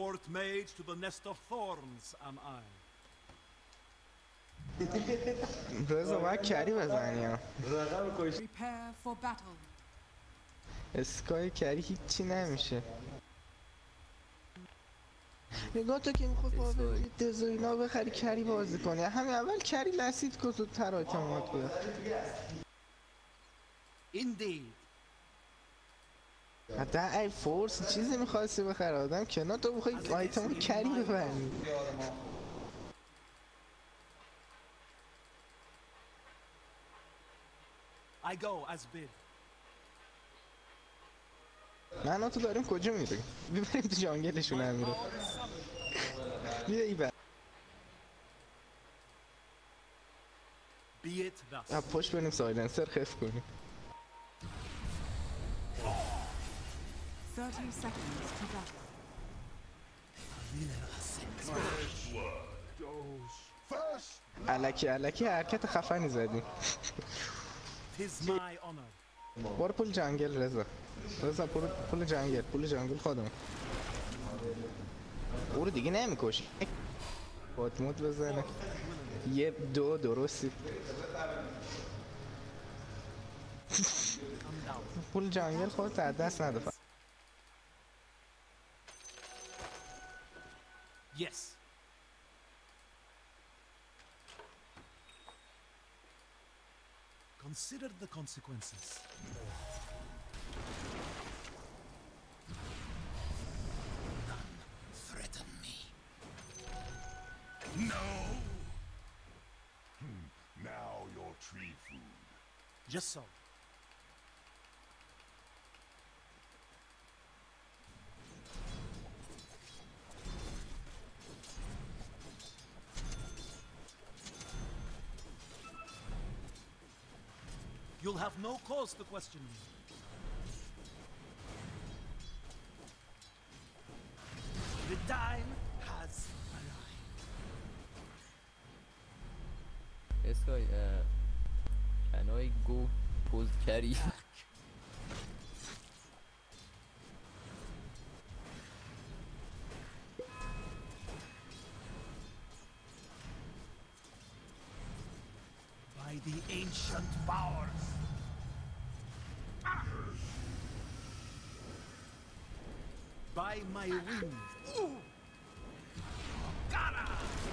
Fourth mage to the nest of thorns am I. رضا باید کری بزنی ها. Prepare for battle. اسکای کری هیچی نمیشه. نگاه تو که میخواد با دزاینا بخری کری بازی کنی همین اول کری لسید که زودتر آیتمات بیاد. Indeed. حتی ای فورس چیزی میخواستی بخره آدم کنار تو بخوای آیتم کری ببری. I go as bid. من تو داریم کجا میریم؟ ببریم تو جانگلشون هم میره. بیا ای بر. Be it thus. پشت بریم سایلنسر خف کنیم. 30 seconds to battle. الکی حرکت خفنی زدیم. Tis my honor. برو پول جنگل رضا پول جنگل خودم. او رو دیگه نمیکشی. باتموت بزنه. یه دو درستی. پول جنگل خودت از دست نده. Yes. Consider the consequences. None threaten me. No! Now you're tree food. Just so. You'll have no cause to question me. The time has arrived. اسکای کنای گو پوز کری By the ancient powers. By my wings. Gara!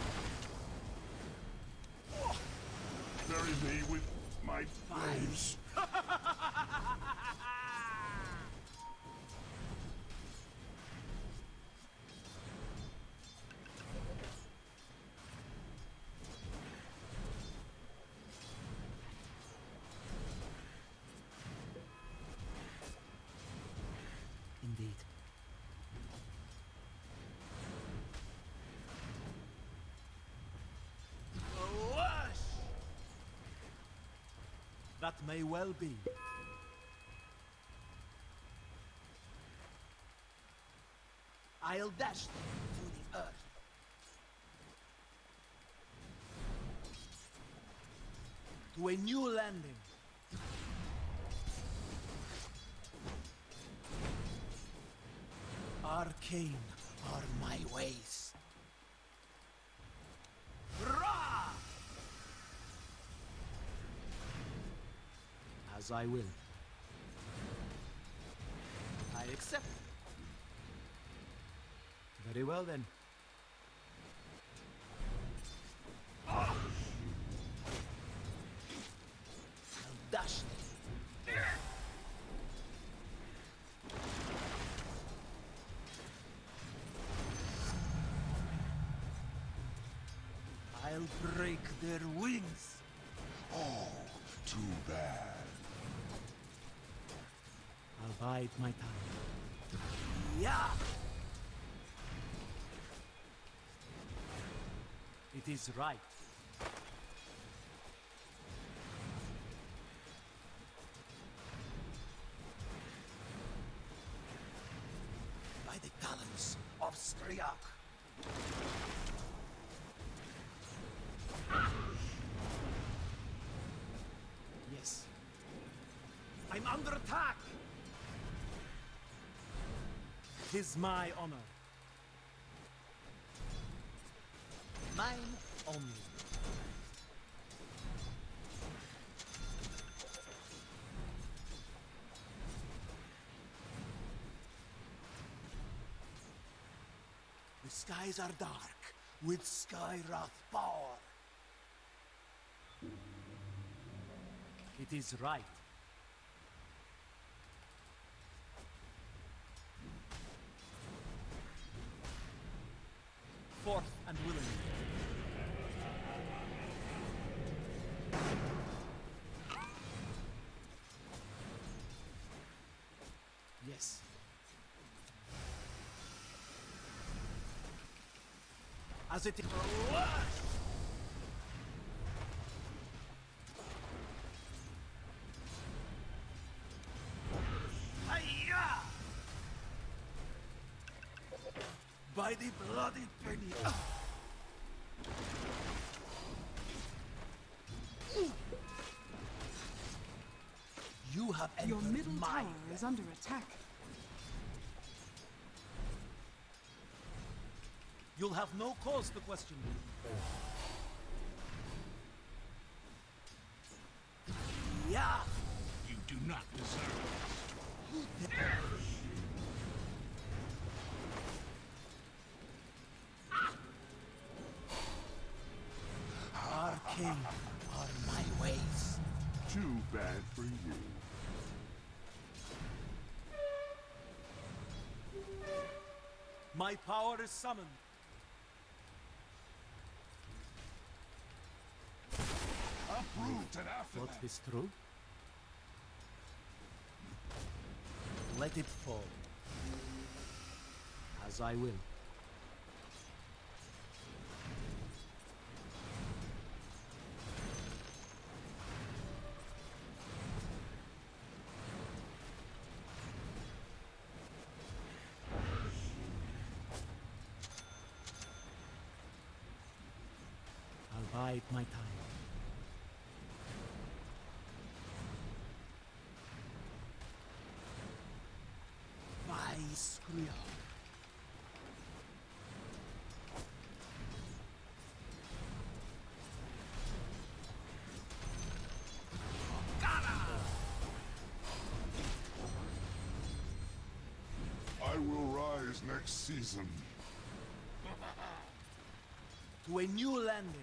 Bury me with my lives. Indeed. Wash! That may well be. I'll dash to the earth. To a new landing. Arcane are my ways. Ra! As I will. I accept. Very well then. I'll dash them. I'll break their wings. Oh, too bad. I'll bide my time. Yeah! It is right. By the talons of Striak. Yes. I'm under attack! 'Tis my honor. Mine only. The skies are dark with Skywrath power. It is right. Forth and willing. Yes. As it is. Hi-ya! By the bloody penny. You have entered Your middle my tower is under attack. You'll have no cause to question me. Yeah! You do not deserve Arcane are my ways. this. Too bad for you. My power is summoned. Uproot and after What that. is true? Let it fall. As I will. I'll bide my time. By Skywrath. I will rise next season. To a new landing.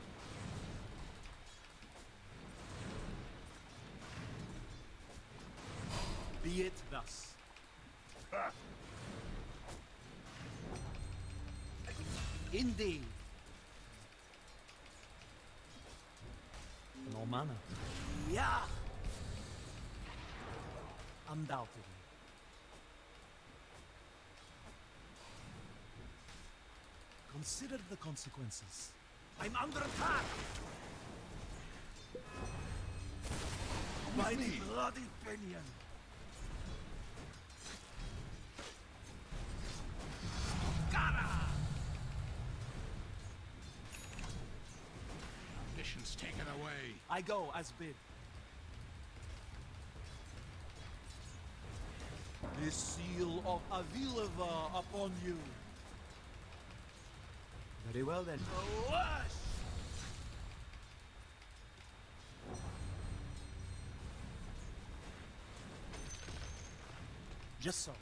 Be it thus. Ha! Indeed. No mana. Yeah. Undoubtedly. Consider the consequences. I'm under attack! By the bloody pinion! Mission's taken away. I go as bid. The seal of Avilava upon you. Very well then. Wash! Just so.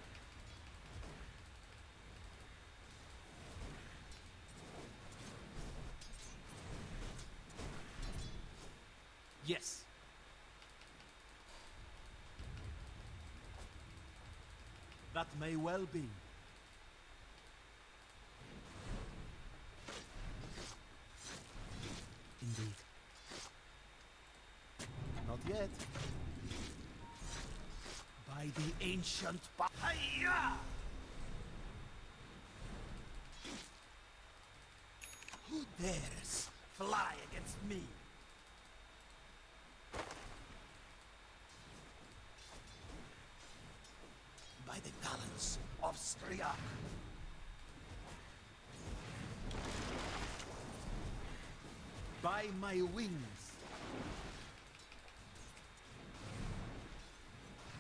Yes. That may well be. Indeed. Not yet. By the ancient Hiya! Who dares fly against me? By the talents of Skywrath. By my wings.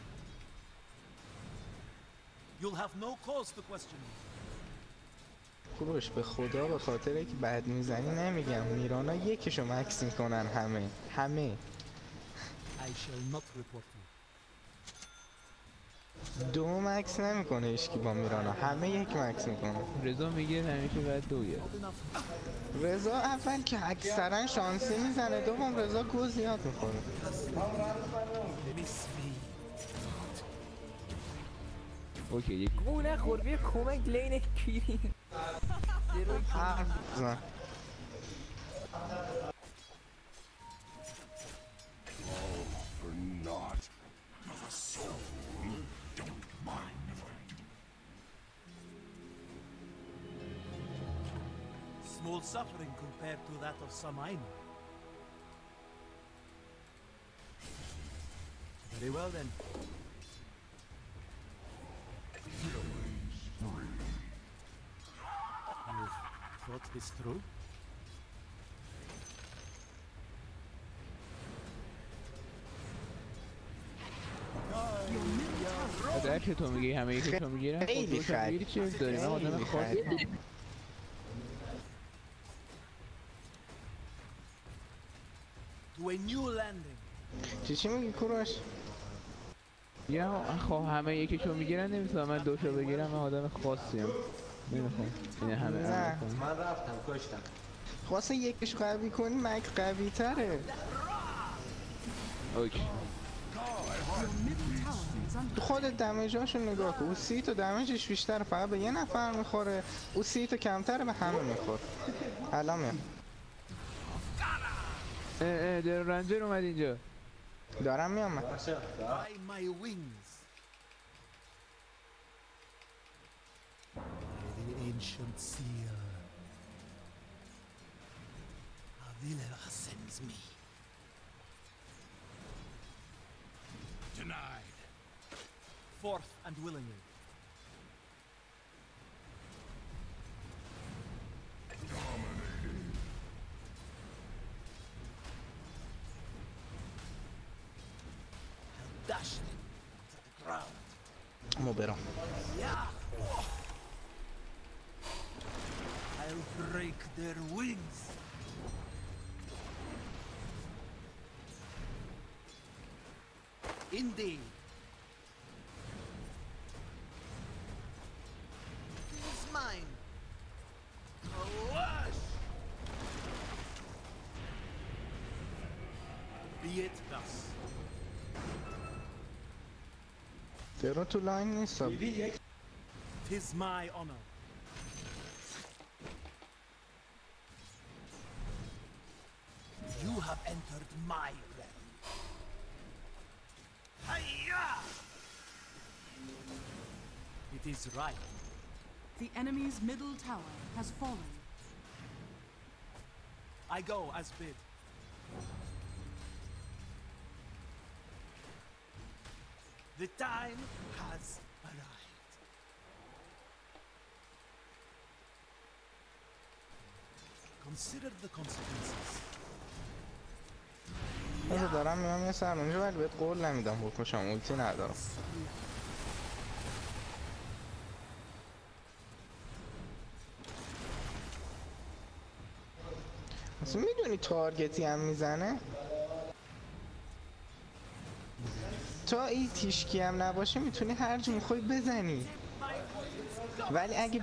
You'll have no cause to question me. کوروش به خدا به خاطر که بد میزنی نمیگم، میرانا یکیشو مکس میکنن همه. I shall not report you. دو مکس نمیکنه هیچکی با میرانا، همه یک مکس میکنه. رضا میگه همیشه باید دو گرفت. رضا اول که اکثرا شانسی میزنه، دوم رضا گو زیاد میخوره. Miss me. اوکی یک گو نخور بیا کمک لین کیری. حرف بزن. For naught of a soul. Don't mind if I do. Small suffering compared to that of some I know. Very well then. You've thought this through? در که تو میگی همه یکی تو میگیرن، خیلی خب تو میگیری چی داری؟ من آدم خاصی. To a new landing. چی میگی کوروش؟ یا خب همه یکی تو میگیرن، نمیتونم من دوشو بگیرم، من آدم خاصیم نمیخوام این همه نه. عمل کنم. من رفتم کشتم. خواسته یکیش قوی کنی مک قوی تره. اوکی Your middle tower is under خودت دمیجاشو نگاه کن، او 30 تا دمیجش بیشتر فقط به یه نفر میخوره، او 30 تا کمتر به همه میخوره. الان میام در رنجر اومد اینجا. دارم میام من. باشه By my wings. By the ancient seal. Avilera sends me. Denied. Forth and willingly. I'll dash them to the ground. ما برم. Yeah. I'll break their wings. Indeed. It is mine. Crush. Be it thus. درو تو لاین نیست. Tis my honor. You have entered my realm. Hiya! It is right. the enemy's middle tower has fallen. I go as bid. The time has arrived. Consider the consequences. من دارم میام یه سر اونجا، ولی بهت قول نمیدم بکشم، اولتی ندارم. اصلا میدونی تارگتی هم میزنه؟ تا این تیشکی هم نباشه میتونی هر جا میخوای بزنی، ولی اگه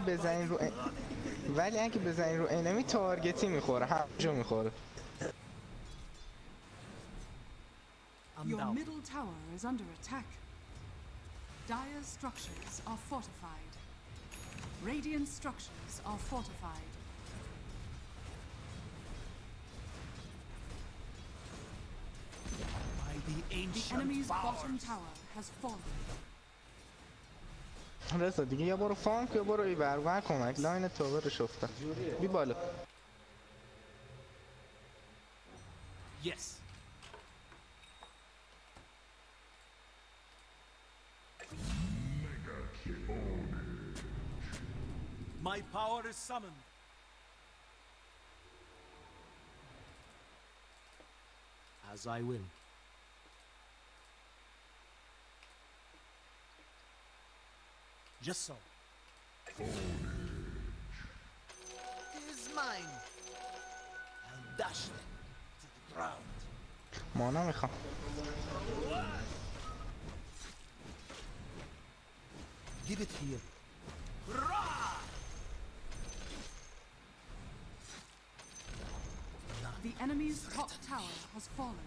بزنی رو انمی تارگتی میخوره، هر جا میخوره. I'm Your down. middle tower is under attack. Dire's structures are fortified. Radiant structures are fortified. By the The ancient enemy's bottom powers. tower has fallen. رسا دیگه یا برو فارم که برو ای بر کمک لاین تاورش افتاد. بی بالا. Yes. My power is summoned. As I will. Just so. mine. I'll dash them to the ground. مانا میخوام. Give it here. The enemy's top tower has fallen.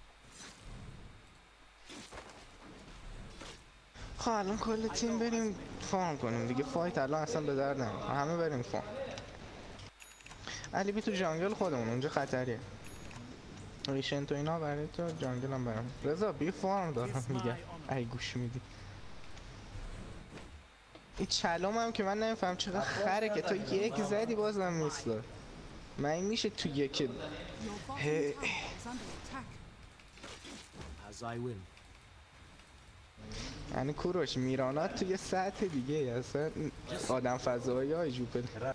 خب الان کل تیم بریم فارم کنیم دیگه. فایت الان اصلا به درد نمیخوره. همه بریم فارم. علی بی تو جانگل خودمون اونجا خطریه. ریشن تو اینا برای تو جانگل هم برم. رضا بی فارم دارم میگه. ای گوش میدی. این چلوم هم که من نمیفهم چقدر خره که تا یک زدی بازم نیست. من این میشه تو یک Your bottom tower is under attack. As I will. یعنی کوروش میرانات توی سطح دیگه اصلا آدم فضایی های جوپر.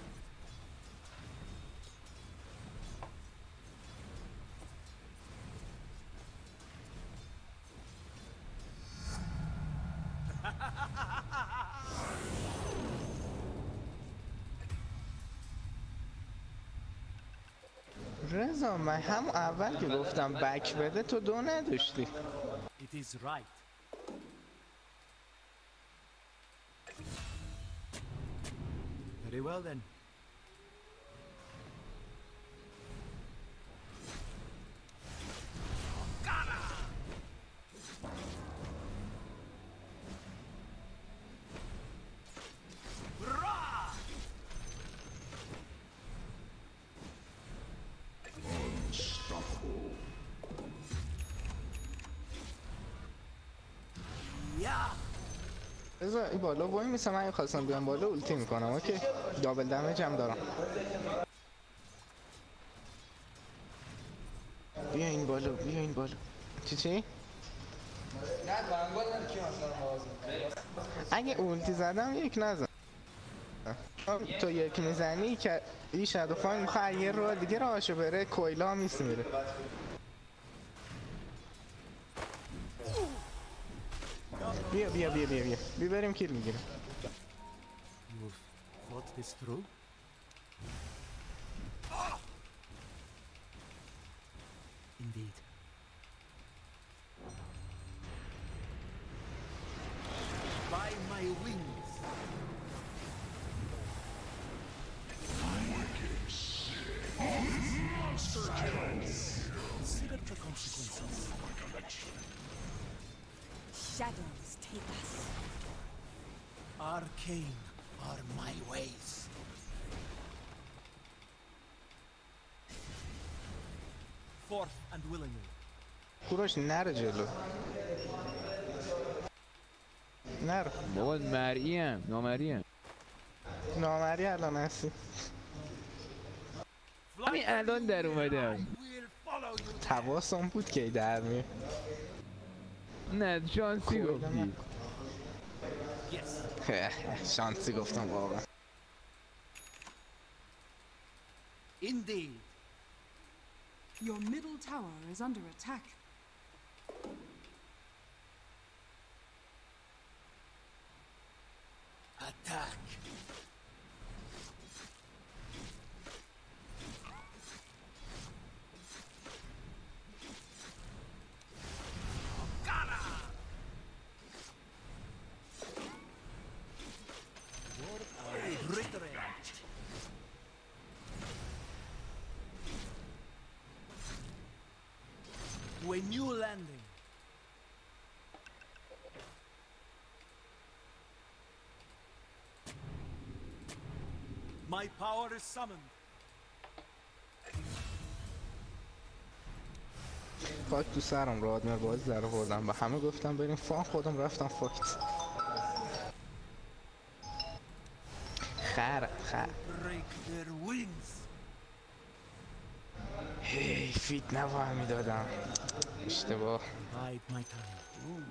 رضا من هم اول که گفتم بک بده تو دو نداشتی. It is right. Very well then. رضا این بالا وای میسه. من خواستم بیام بالا اولتی میکنم. اوکی دابل دمیج هم دارم. بیا این بالا بیا این بالا. چی؟ اگه اولتی زدم یک نزن. تو یک میزنی که این شادو فاین میخواه یه رو دیگه راهشو بره. کویلا هم نیست میره. بیا بیا بیا بیا بیا بیا بریم کیل میگیریم. You've thought this through? Indeed. By my wings. Consider the consequences. Shadows take us. Arcane are my ways. Forth and willingly. کوروش نره جلو. نره. بابا مرئیم نامرئیم. نامری الان هستی. همین الان در اومدم. We'll follow you. حواسم بود که در میه. نه شانسی گفتی. Yes. شانسی گفتم واقعا. Indeed. Your middle tower is under attack. Attack. To a new landing. My power is summoned. فاک تو سرم رادمر باز در آوردم. به همه گفتم بریم فان خودم رفتم فاکت. خر Break their wings. هی فیت نوار میدادم. اشتباه. Bide my time.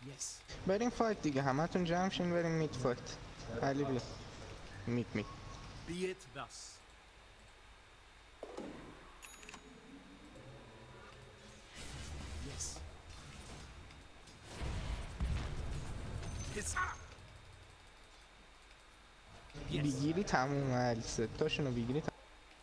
Yes. بریم فایت دیگه، همتون جمع شین بریم میت فایت. علی بیا میت. Be it thus. Yes. Yes. Yes. بگیری تموم علی، ستاشونو بگیری تموم.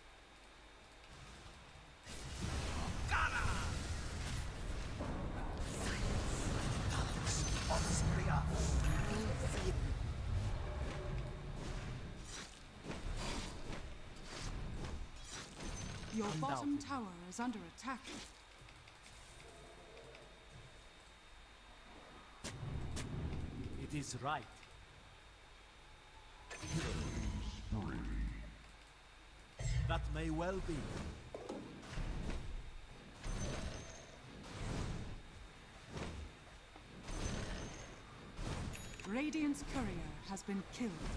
Your bottom tower is under attack. It is right. That may well be. Radiant's courier has been killed.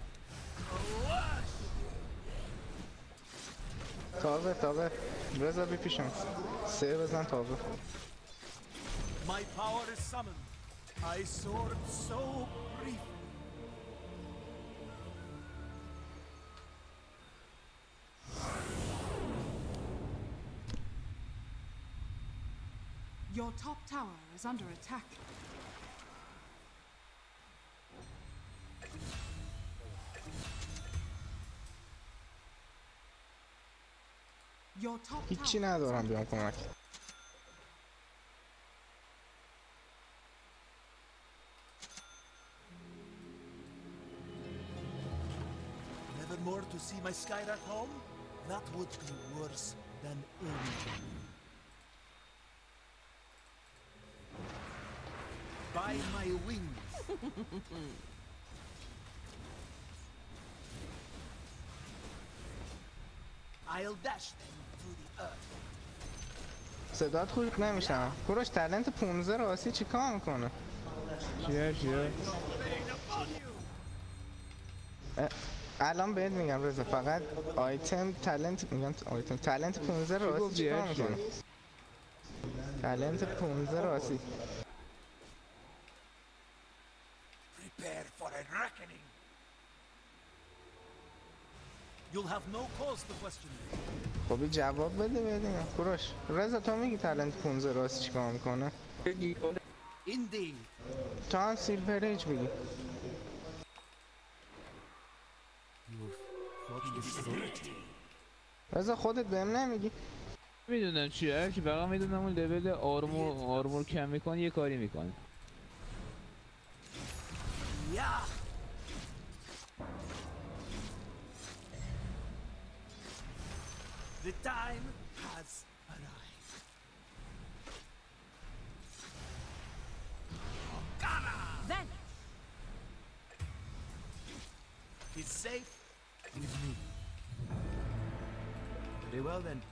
تاوه رضا بی پیشم 3 بزن تاوه. My power is summoned. I soared so briefly. Your top tower is under attack. Your top هیچی tower is ندارم under بیام کمک. Never more to see my Skywrath home? That would be worse than anything. By my wings. I'll dash them through the earth. صدات خوب نمیشم. کوروش تالنت 15 راسی چیکار میکنه؟ چیه؟ الان بهت میگم رضا، فقط آیتم تالنت میگم، آیتم تالنت 15 راسی چیکار میکنه؟ تالنت 15 راسی. Prepare for a reckoning. You'll have no cause to question me. خب جواب بده بدیم. کوروش رضا تو میگی تالنت 15 راسی چیکار میکنه؟ Indeed. تو هم سیلور ایج بگی. رضا خودت بهم نمیگی؟ میدونم چیه، که فقط میدونم اون لول آرمور کم میکنه یه کاری میکنه. Yeah. The time has arrived. Vanish. It's safe with me. Very well then.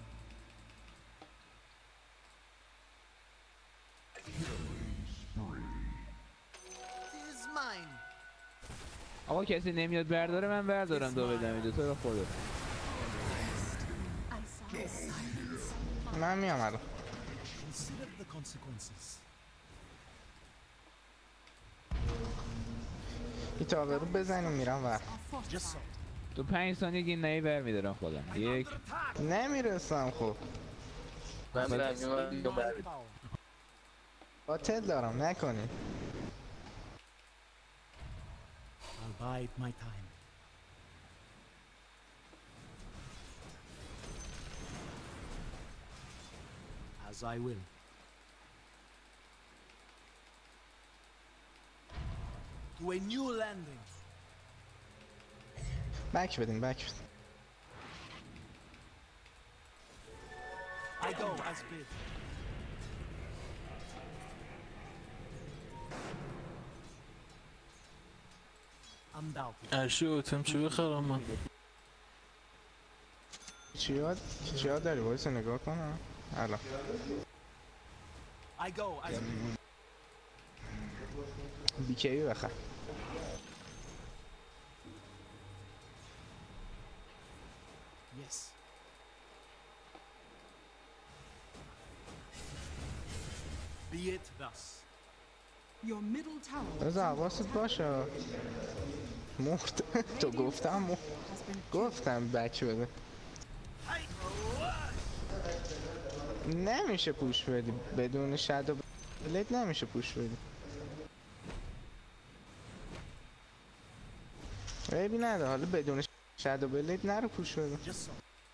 It is mine. آقا کسی نمیاد برداره من بردارم دو بدم دو تا خودت. I saw. من میام الان. Consider the consequences. این تاوه رو بزنیم میرم و are fortified. Just so. تو 5 ثانیه گین نهی بر میدارم خودم. یک Under attack. نمیرسم. خب من برم It's میام in دیگه my برم. power. قاتل دارم نکنی. I'll bide my time. As I will. To a new landing. بک بدین بک بدین. I go as bid. Undoubtedly. ارشی اوتم چی بخرم من؟ چیا داری؟ وایس نگاه کنم الان. I go as bid. بیکی بخر. Yes. Be it thus. Your middle tower از حواست باشه مرد تو گفتم has been گفتم بک بده نمیشه پوش بدی بدون شادو بلید نمیشه پوش بدی عیبی نده حالا بدون شادو بلید نرو پوش بده Just so.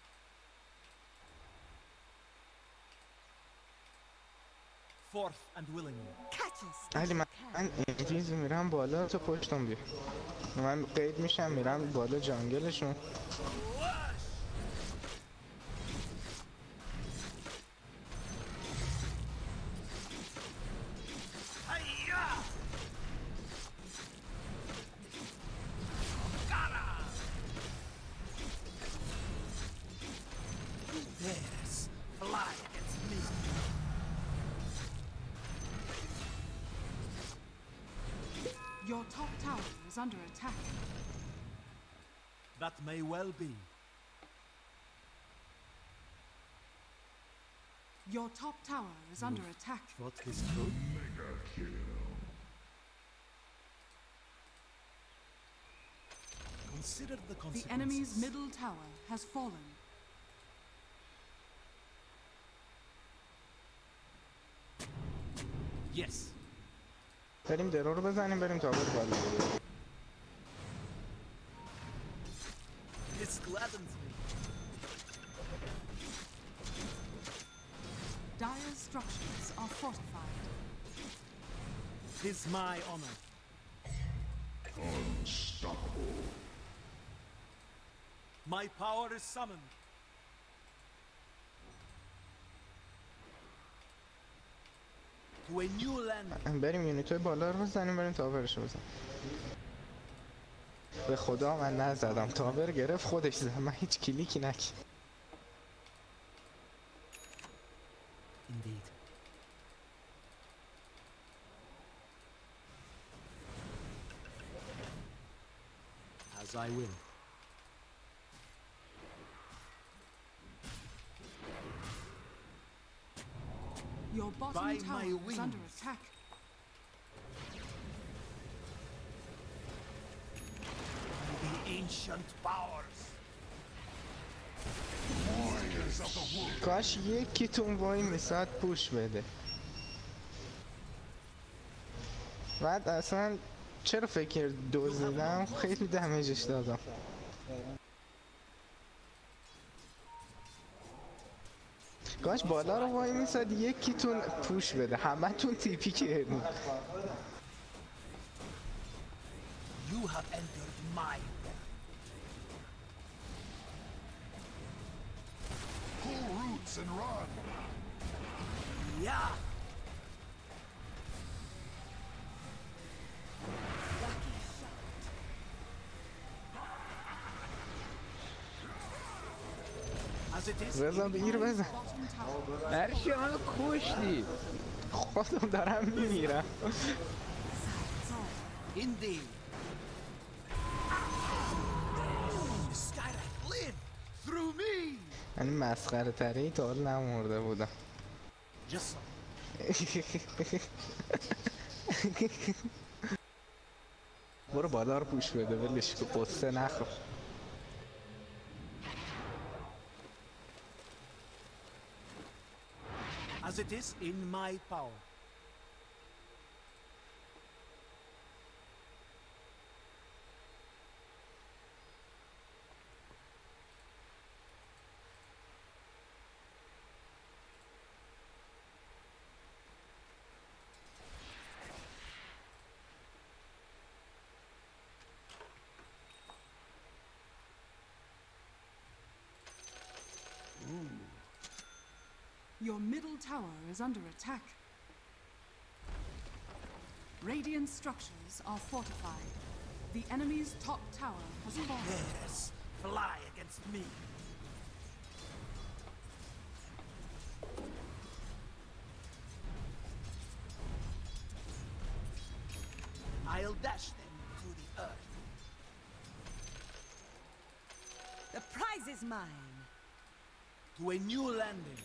Forth and willing. Catch us. علی من اینفیز میرم بالا تو پشتم بیا من قید میشم میرم بالا جنگلشون Yes, fly against me. Your top tower is under attack. That may well be. Your top tower is under attack. Thought this through? Consider the The consequences. enemy's middle tower has fallen. Yes. بریم درو رو بزنیم بریم تابر بالا This gladdens me. Dire's structures are fortified. Tis my honor. Unstoppable. My power is summoned. To a new land. بریم یونیتوی بالا رو بزنیم بریم تابرش رو بزنیم به خدا من نزدم تابر گرفت خودش زد من هیچ کلیکی نکردم Indeed. As I will. Your bottom By tower my is under wings. attack. The ancient powers. Warriors of the wood. کاش یکیتون وای میساد پوش بده بعد اصلا چرا فکر دزدیدم خیلی دمیجش دادم کاش بالا رو وای میساد یکیتون پوش بده همه تون تیپی کردیم You have entered my realm. Pull roots and run. Yeah. As it is. رضا بگیر بزن Bottom tower. هرشی منو کشتی خودم دارم میمیرم Indeed. Skywrath live through me. یعنی مسخره تری تا حال نمورده بودم Just so. برو بالا رو پوش بده ولش که قصه نخور As it is in my power. Your middle tower is under attack. Radiant structures are fortified. The enemy's top tower has fallen. Yes, fly against me. I'll dash them to the earth. The prize is mine. To a new landing.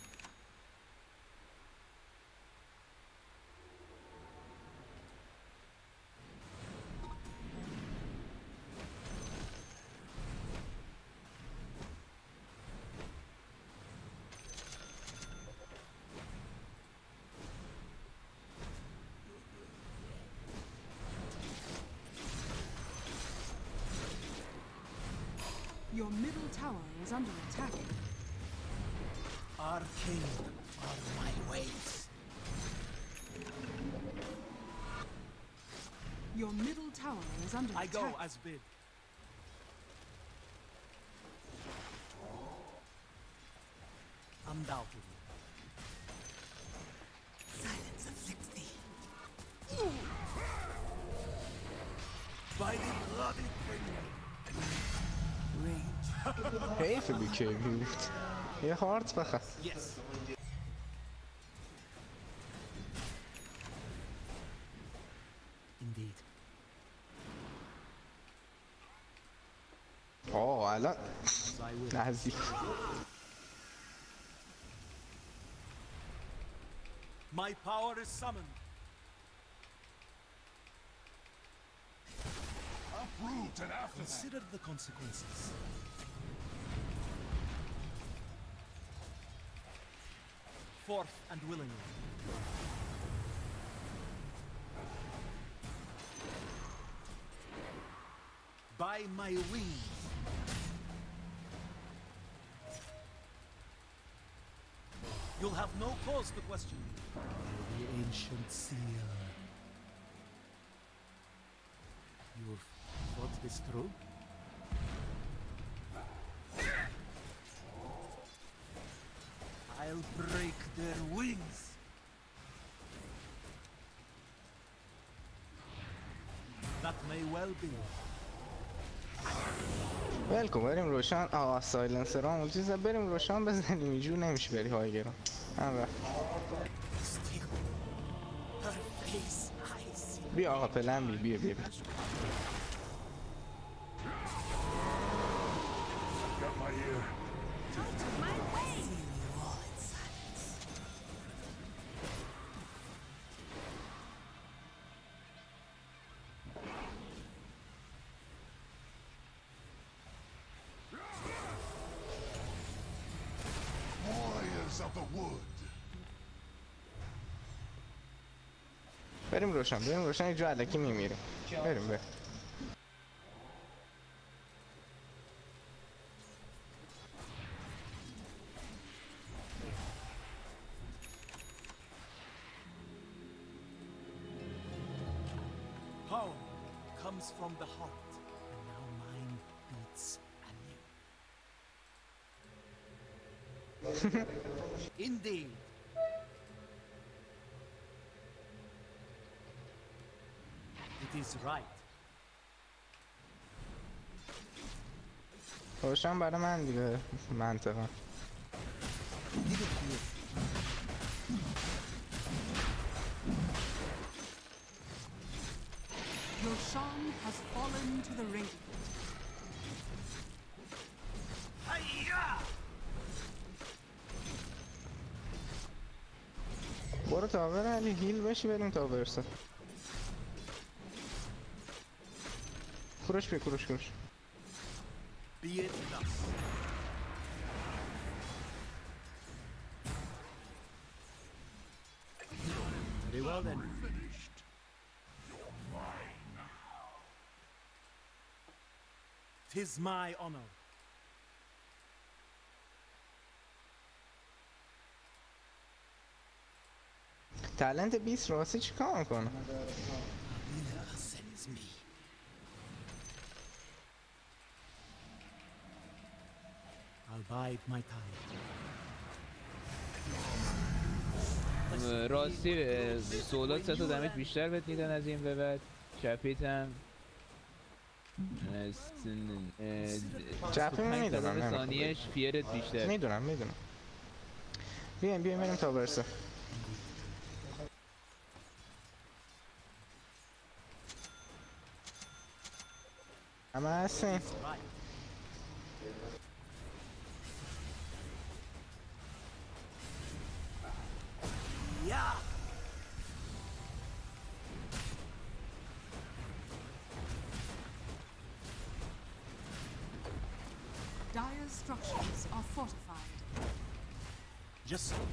Your middle tower is under attack. Arcane are my ways. Your middle tower is under I attack. go as bid. Undoubtedly. Silence afflicts thee. By the bloody finger. Rage. حیف بیکی بود یه هارت بخواه. Yes. Indeed. الان As I will. نزدیک. My power is summoned. Uproot and after that. Consider the consequences. Forth and willingly. By my wings. You'll have no cause to question me. The ancient seal. You've thought this through? I'll break their wings. That may well be. ولکن بریم روشن. سایلنسر هم چیزا بریم روشن بزنیم اینجور نمیشه بری هایگرام. هم Still, her face I see. بیا آقا پلن بیا. Got my ear. Out of my way! Warriors of the wood. بریم روشن اینجا علکی میمیریم. بریم. Power comes from the heart, and now mine beats anew. Indeed. It is right. روشن برای من دیگه منطقا. Your Shan has fallen to the radiant. برو تاور علی هیل بشی بریم تاورسا. کوروش. Be it thus. Very well then. Finished. You're mine. 'Tis my honor. تالنت 20 راستی چیکار میکنه؟ Mila sends me. I'll bide my time. راستی سولات 3 تا دمیج بیشتر بهت میدن از این به بعد. چپیت هم چپی میدونم ثانیهش فیرت بیشتر. میدونم بیایم بریم تاورسا. همه هستیم. Right. Yeah. Dire's structures are fortified. Just so.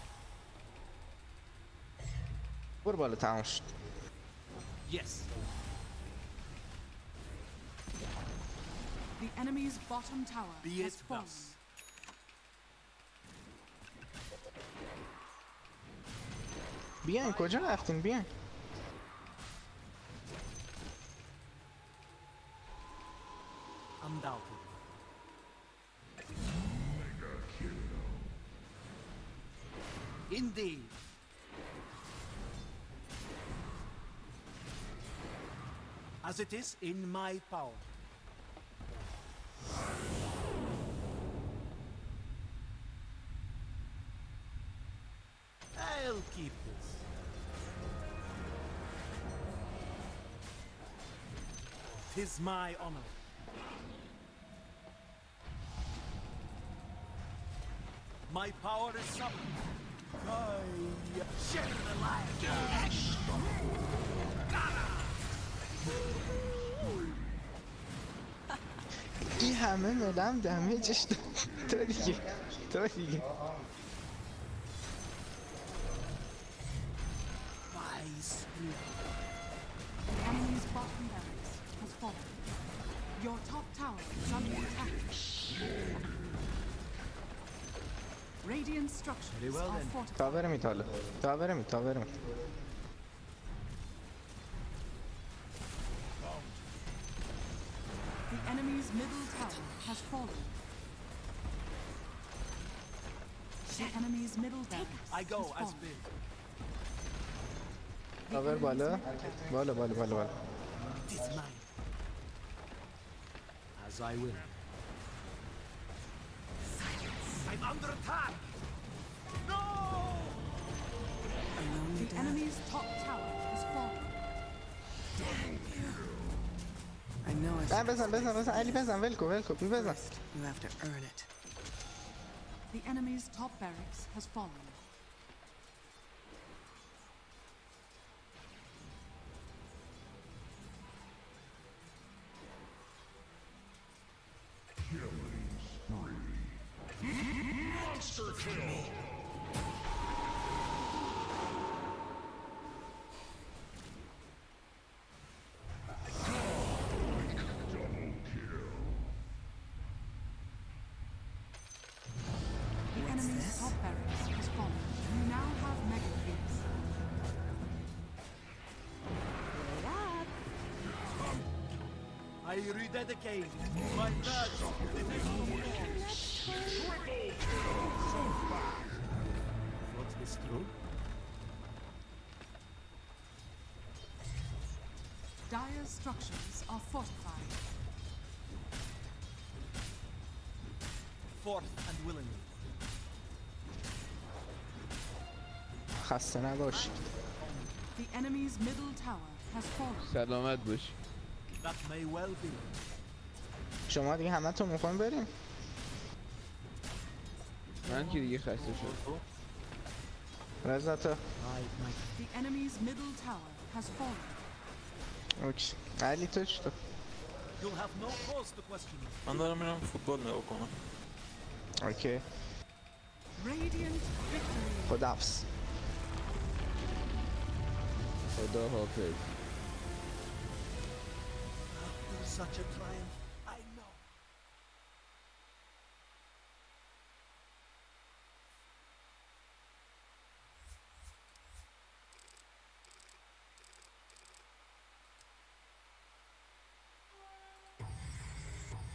برو بالا تموم شد. Yes. The enemy's bottom tower Be has it fallen. thus. بیاین کجا رفتین بیاین Undoubtedly. Indeed. As it is in my power. I'll keep this. Tis my honor. My power is something. Share the light. این همه ملم دمیجش تو دیگه تو دیگه My spirit. The enemy's bottom barracks has fallen. Your top tower is under attack. Radiant structures Very well are then. fortified. تاور میتاله تاور می The enemy's middle tower has fallen. The enemy's middle barracks I go has as fallen. bid. تاور بالا Tis mine. As I will. I'm under attack! No! The enemy's top tower has fallen. I know I نه بزن علی بزن ولکو بی بزن You have to earn it. The enemy's top barracks has fallen. Monster kill! The enemy's top barracks has fallen. You now have mega creeps. I rededicate my badge to the next What's this true? Dire structures are fortified. Forth and willingly. خسته نباش The enemy's middle tower has fallen. سلامت باش. That may well be. شما دیگه همه تو میخوایم بریم من که دیگه خسته شدم. رضا تو The enemy's middle tower has fallen. اوکی علی تو چطور You'll have no cause to question me. من دارم میرم فوتبال نگاه کنم. اوکی Radiant victory. خداحافظ خدا حافظ. After such a triumph,